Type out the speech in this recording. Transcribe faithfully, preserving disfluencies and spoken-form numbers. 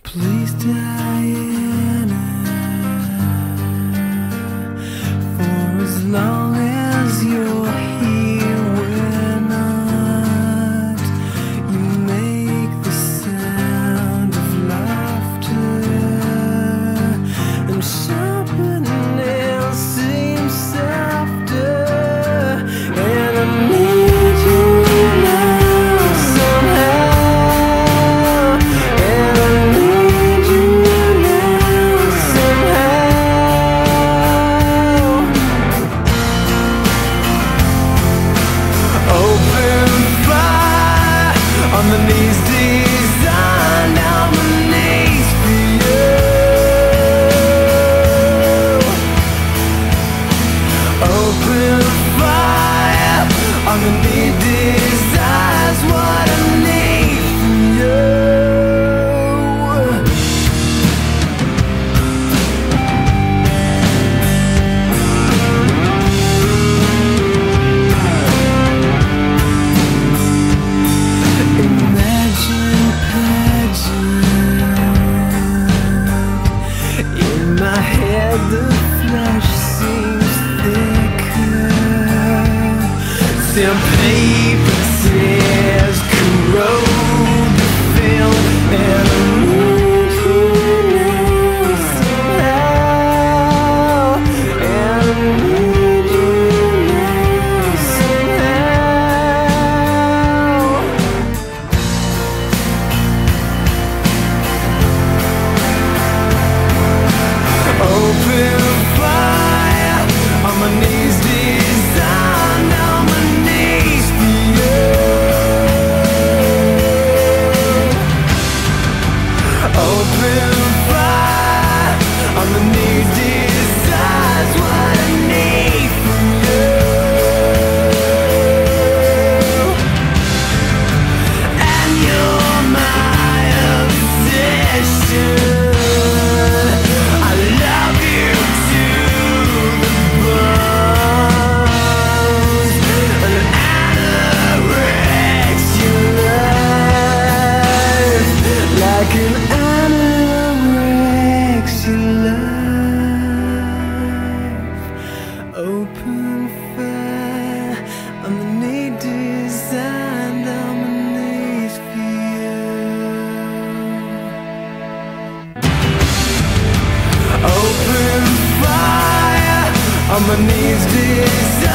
Please, Diana, for as long as you're here, we're not. You make the sound of laughter, and sharper nails seem softer, and I need you now somehow, and I need you now somehow. Open fire on the knees, designed on my knees for you. Open fire on the knee, desires what I need from you. Imagine pageant. In my head the flesh seems thicker. Sandpaper tears corrode the film, and I need you now somehow, and I need you now somehow. Open fire on my knees, designed on my knees for you. Open fire on the knees, desires what I need from you. And you're my obsession. I love you to the bones. An anorexic life, like an anorexic life. Open fire on the knee, designed on my knees for you. Open fire on my knees, desire